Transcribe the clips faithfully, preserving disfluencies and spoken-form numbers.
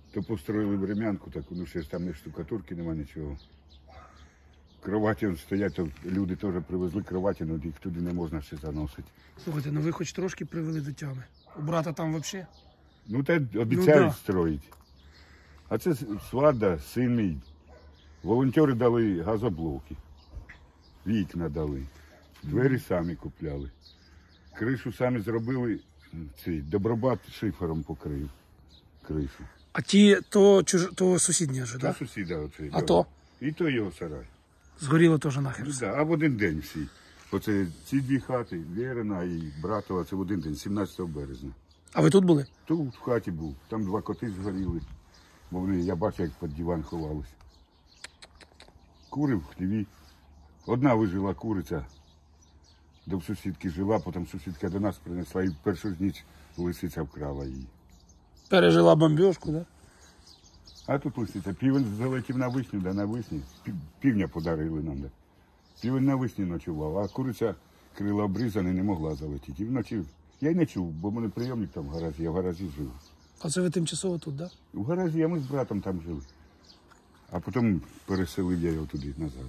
То построїли врем'янку таку, ну ще ж там не штукатурки, нема нічого. Кроваті стоять, то люди теж привезли кроваті, але їх туди не можна ще заносити. Слухайте, ну ви хоч трошки привели до тями. У брата там взагалі? Ну та обіцяють Ну, да. строїти. А це свада, син мій. Волонтери дали газоблоки, вікна дали, двері самі купляли. Кришу самі зробили, цей добробат шифером покрив кришу. А ті, то, чуж... то сусідні вже, Та так? сусіда оцей. А то? І то його сарай. Згоріло теж нахер. Ну, да, а в один день всі. Оце ці дві хати, Вірина і братова, це в один день, сімнадцятого березня. А ви тут були? Тут в хаті був, там два коти згоріли. Бо вони, я бачив, як під диван ховались. Кури в хліві. Одна вижила куриця, до сусідки жила, потім сусідка до нас принесла і першу ж ніч лисиця вкрала її. Пережила бомбіжку, так? А тут лисиця. Півень залетів на вишню, да на вишні. Півня подарили нам. Да. Півень на вишні ночував, а куриця крила обрізані, не могла залетіти. І вночі я й не чув, бо в мене прийомник там в гаражі, я в гаражі жив. А це ви тимчасово тут, так? В гаражі, а ми з братом там жили. А потім переселив я його туди назад.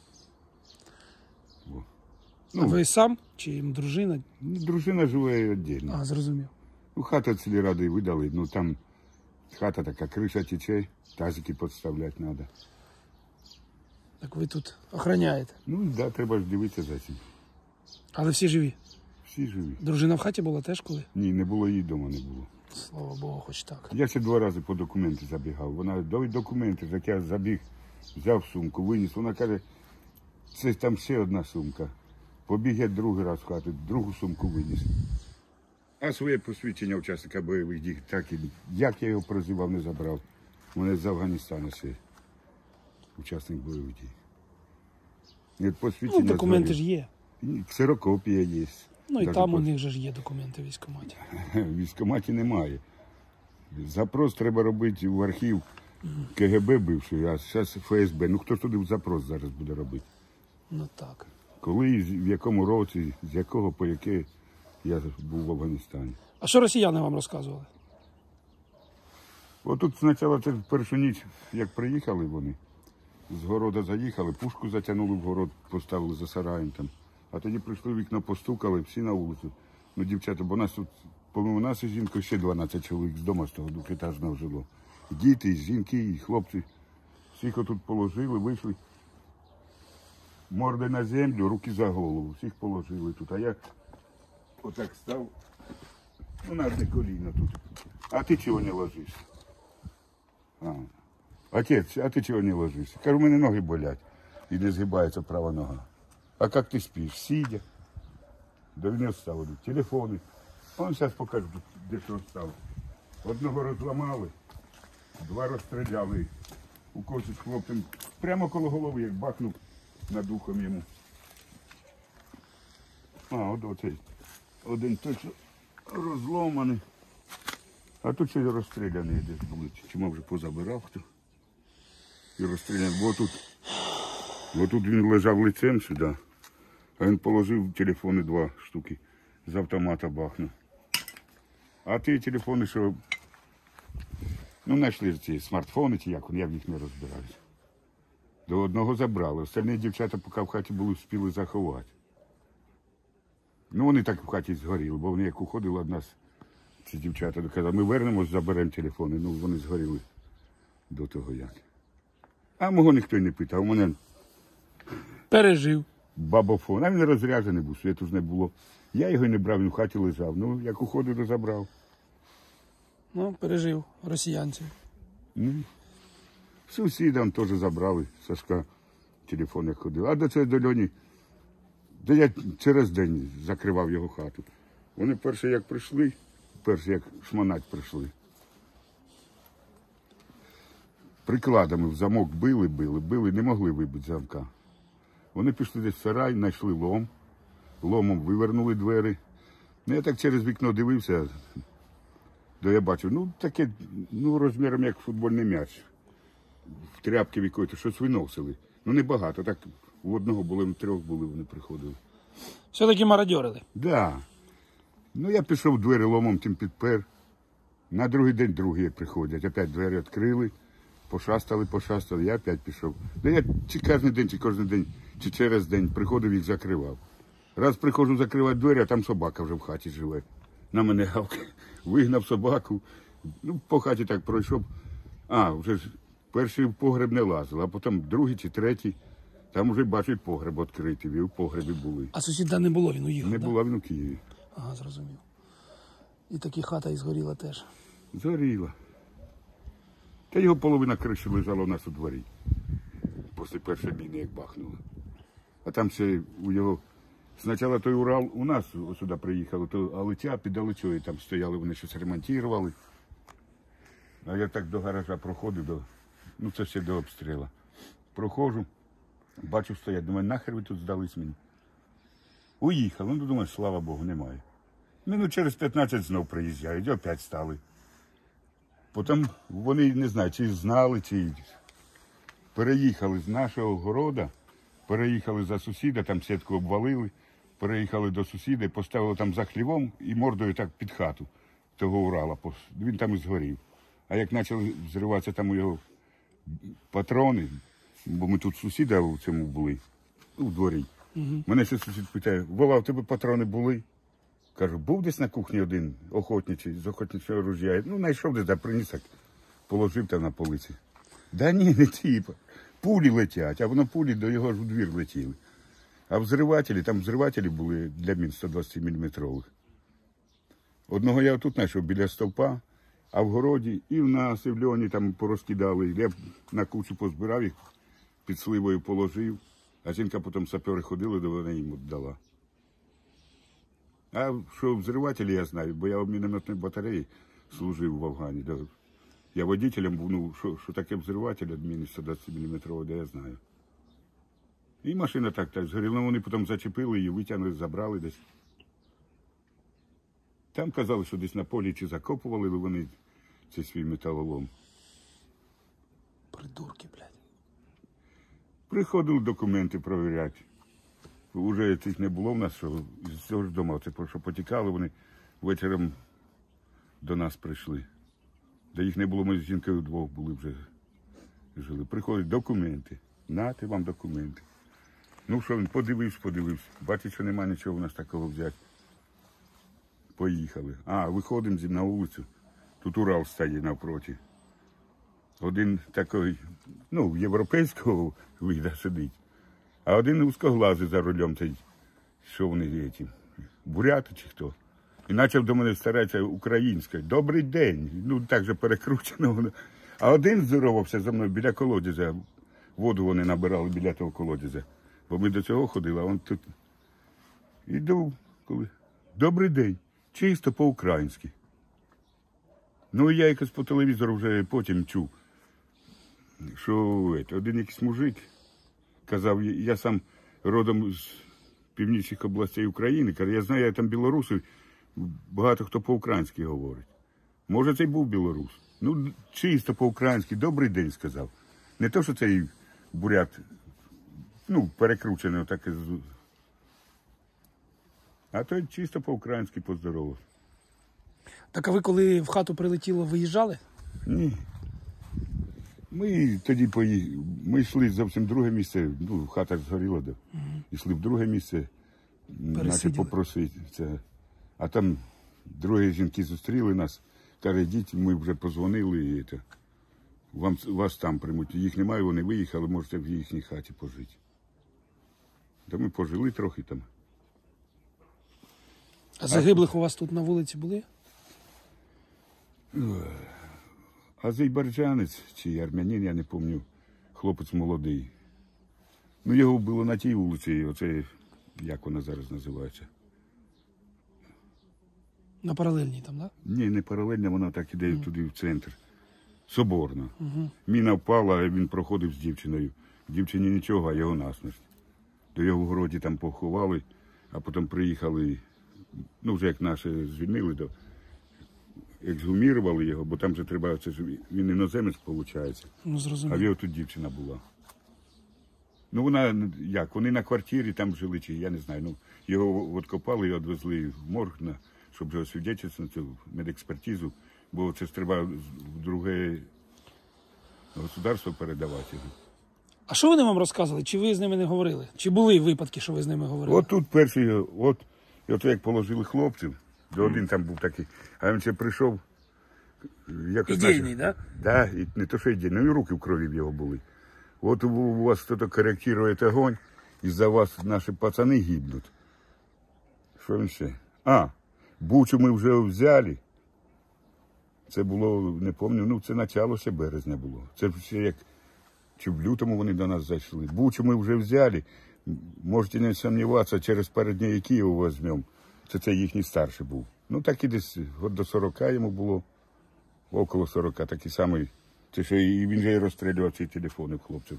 Бо. Ну, а ви сам? Чи дружина? Дружина живе віддільно. А, зрозумів. Ну, хату від сільради видали, ну там хата така, криша тече, тазики підставляти треба. Так ви тут охороняєте? Ну, так, да, треба ж дивитися за цим. Але всі живі? Всі живі. Дружина в хаті була теж коли? Ні, не було її вдома, не було. Слава Богу, хоч так. Я ще два рази по документи забігав. Вона, дай документи, так я забіг, взяв сумку, виніс. Вона каже, це там ще одна сумка. Побіг я другий раз в хату, другу сумку виніс. А своє посвідчення учасника бойових дій, так і, як я його прозивав, не забрав. У мене з Афганістану ще учасник бойових дій. Ні, посвідчення Ну, документи згорів. ж є. Ксерокопія є. Ну і Даже там у пос- них же ж є документи в військкоматі. В військкоматі немає. Запрос треба робити в архів КГБ бивший, а зараз ФСБ. Ну хто ж туди запрос зараз буде робити? Ну так. Коли, в якому році, з якого по яке я був в Афганістані. А що росіяни вам розказували? Отут спочатку це першу ніч, як приїхали вони, з города заїхали, пушку затягнули в город, поставили за сараєм там. А тоді прийшли, вікна постукали, всі на вулицю. Ну, дівчата, бо нас тут, помимо нас і жінкою, ще дванадцять чоловік з дому, з того двохетажного жило. І діти, і жінки, і хлопці. Всіх отут положили, вийшли. Морди на землю, руки за голову. Всіх положили тут. А я отак став, ну, на одне коліно тут. А ти чого не ложишся? А. Отець, а ти чого не ложишся? Кажу, у мене ноги болять. І не згибається права нога. А як ти спиш? Сидя. До мене ставили телефони. Он зараз покажу, де що став. Одного розламали, два розстріляли. У когось з хлопцем прямо коло голови, як бахнув над ухом йому. А, от оцей. Один точно розломаний. А тут ще розстріляний десь були. Чи може позабирав хто? І розстріляний. Бо тут, бо тут він лежав лицем сюди. А він положив телефони два штуки, з автомата бахнув. А ті телефони, що, ну, знайшли ці смартфони, чи як, я в них не розбираюся. До одного забрали, остальні дівчата, поки в хаті були, встигли заховати. Ну, вони так в хаті згоріли, бо вони як уходили од нас, ці дівчата, казали, ми вернемось, заберемо телефони. Ну, вони згоріли до того як. А мого ніхто й не питав, у мене Пережив. бабофон, а він розряджений був, світу ж не було. Я його не брав, він в хаті лежав. Ну, як уходив, то забрав. Ну, пережив росіянців. Ну, сусідам теж забрали, Сашка телефон як ходив. А до цього до Льоні, де я через день закривав його хату. Вони перші як прийшли, перші як шмонать прийшли. Прикладами в замок били, били, били, не могли вибити замка. Вони пішли десь в сарай, знайшли лом, ломом вивернули двері. Ну, я так через вікно дивився, то я бачив, ну, таке, ну, розміром як футбольний м'яч. В тряпки якої-то щось виносили. Ну, не багато, так у одного було, в трьох були, вони приходили. Все-таки мародьорили. Так. Да. Ну, я пішов двері ломом, тим підпер. На другий день другі приходять. Опять двері відкрили, пошастали, пошастали, я опять пішов. Да я чи кожен день, чи кожен день, чи через день приходив, їх закривав. Раз приходжу закривати двері, а там собака вже в хаті живе. На мене гавкає. Вигнав собаку. Ну, по хаті так пройшов. А, вже ж перший в погреб не лазив, а потім другий чи третій. Там вже бачать погреб відкритий, і в погребі були. А сусіда не було, він уїхав, Не да? була він у Києві. Ага, зрозумів. І таки хата і згоріла теж. Згоріла. Та його половина криші лежала у нас у дворі. Після першої міни, як бахнуло. А там ще у його... Спочатку той Урал у нас сюди приїхав, то Алитя під Алитєю там стояли, вони щось ремонтували. А я так до гаража проходив, до... ну це ще до обстрілу. Проходжу, бачу стоять, думаю, нахер ви тут здались мені. Уїхав, ну думаю, слава Богу, немає. Минут через п'ятнадцять знов приїжджають, опять стали. Потім вони, не знаю, чи знали, чи переїхали з нашого города, переїхали за сусіда, там сітку обвалили, переїхали до сусіда, поставили там за хлівом і мордою так під хату того Урала. Він там і згорів. А як почали взриватися там у його патрони, бо ми тут сусіда у цьому були, у дворі. Угу. Мене ще сусід питає, Вова, у тебе патрони були? Кажу, був десь на кухні один охотничий, з охотничого ружья. Ну, знайшов десь, да, приніс, так, положив там на полиці. Да ні, не ті. Пулі летять, а воно пулі до його ж у двір летіли. А взривателі, там взривателі були для мін сто двадцять міліметрових. Одного я тут знайшов біля стовпа, а в городі і в нас, і в Льоні там порозкидали. Я на кучу позбирав їх, під сливою положив, а жінка потім сапери ходили, до вона їм дала. А що взривателі я знаю, бо я в мінометній батареї служив в Афгані. Да. Я водителем був, ну, що, що таке взриватель від міни сто двадцять міліметрового, де я знаю. І машина так так згоріла, вони потім зачепили її, витягнули, забрали десь. Там казали, що десь на полі чи закопували вони цей свій металолом. Придурки, блядь. Приходили документи перевіряти. Уже цих не було в нас, що з цього ж дому, це про що потікали, вони вечором до нас прийшли. Де їх не було, ми з жінкою вдвох були вже жили. Приходять документи. Нате вам документи. Ну що, він подивився, подивився. Бачить, що немає нічого у нас такого взяти. Поїхали. А, виходимо на вулицю. Тут Урал стоїть навпроти. Один такий, ну, європейського вида сидить. А один узкоглазий за рулем, цей, що вони, ці, буряти чи хто. І почав до мене старатися українською. Добрий день. Ну, так же перекручено воно. А один здоровався за мною біля колодязя. Воду вони набирали біля того колодязя. Бо ми до цього ходили, а він тут. Іду, коли. Добрий день. Чисто по-українськи. Ну, і я якось по телевізору вже потім чув, що один якийсь мужик казав, я сам родом з північних областей України, каже, я знаю, я там білоруси, багато хто по-українськи говорить. Може, це й був білорус. Ну, чисто по-українськи, добрий день сказав. Не то, що цей бурят, ну, перекручений отак. А той чисто по-українськи поздоровався. Так а ви коли в хату прилетіло, виїжджали? Ні. Ми тоді поїхали, ми йшли зовсім друге місце, ну, хата згоріла, да. Угу. Йшли в друге місце, наче попросити це. А там другі жінки зустріли нас, каже, йдіть, ми вже позвонили, і це, вам, вас там приймуть. Їх немає, вони виїхали, можете в їхній хаті пожити. Та ми пожили трохи там. А загиблих у вас тут на вулиці були? Азербайджанець чи армянин, я не пам'ятаю, хлопець молодий. Ну, його вбило на тій вулиці, оце, як вона зараз називається. На паралельній там, так? Да? Ні, не паралельна, вона так іде mm. туди в центр. Соборна. Mm-hmm. Міна впала, а він проходив з дівчиною. Дівчині нічого, а його насмерть. До його в городі там поховали, а потім приїхали, ну, вже як наші звільнили, до... ексгумірували його, бо там вже треба, це ж він іноземець, виходить. Ну, зрозуміло. А в його тут дівчина була. Ну, вона, як, вони на квартирі там жили, чи я не знаю, ну, його відкопали і відвезли в морг, на, щоб вже освідчитися на цю медекспертизу, бо це ж треба в друге государство передавати. А що вони вам розказували? Чи ви з ними не говорили? Чи були випадки, що ви з ними говорили? От тут перший, от, і от як положили хлопців, до один там був такий, а він ще прийшов. Якось Ідейний, так? да? Да, і не то, що ідейний, ну і руки в крові в його були. От у, у вас хтось коректує огонь, із-за вас наші пацани гибнуть. Що він ще? А, Бучу ми вже взяли. Це було, не пам'ятаю, ну це начало ще березня було. Це ще як, чи в лютому вони до нас зайшли. Бучу ми вже взяли. Можете не сумніватися, через пару днів Києва візьмемо. Це це їхній старший був. Ну так і десь от до сорока йому було. Около сорока, такий самий. Це що і він же і розстрілював ці телефони в хлопців.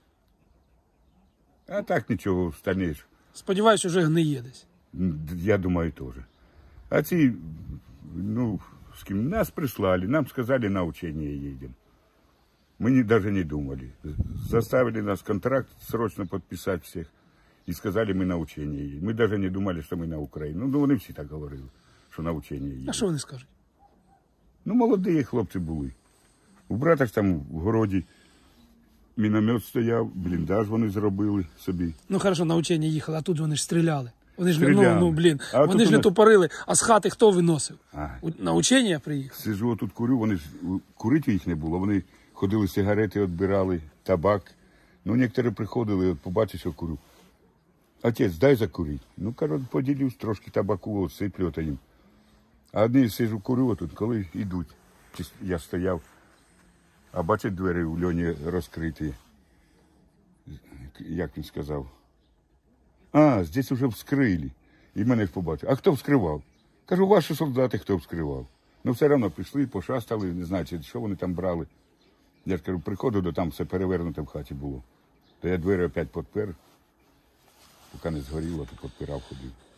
А так нічого, станеш. Сподіваюсь, вже гниє десь. Я думаю, теж. А ці, ну, с кем нас прислали, нам сказали, на учение едем. Мы не, даже не думали. Заставили нас контракт срочно подписать всех. И сказали, мы на учение едем. Мы даже не думали, что мы на Украину. Ну, вони всі так говорили, що на учение едем. А що вони скажуть? Ну, молоді хлопці були. У брата ж там в городі міномет стояв, бліндаж вони зробили собі. Ну, хорошо, на учення їхали, а тут вони ж стріляли. Вони ж не, Стріляли. ну, ну, блін, А вони тут ж не у нас- тупорили, а з хати хто виносив? А. У- На учення приїхав? Сижу отут курю, вони ж курити їх не було. Вони ходили, сигарети відбирали, табак. Ну, некоторі приходили, побачили, що курю. Отець, дай закурити. Ну, коротко, поділюсь, трошки табаку сиплю ото їм. А одні сижу, курю отут, коли йдуть. Чи я стояв, а бачать двері у Льоні розкриті. Як він сказав? А, здесь уже вскрили. І мене ж побачив. А хто вскривав? Кажу, ваші солдати, хто вскривав. Ну, все одно пішли, пошастали, не знаю, чи що вони там брали. Я ж кажу, приходив, до там все перевернуте в хаті було. То я двері опять підпер, поки не згоріло, то підпирав, ходив.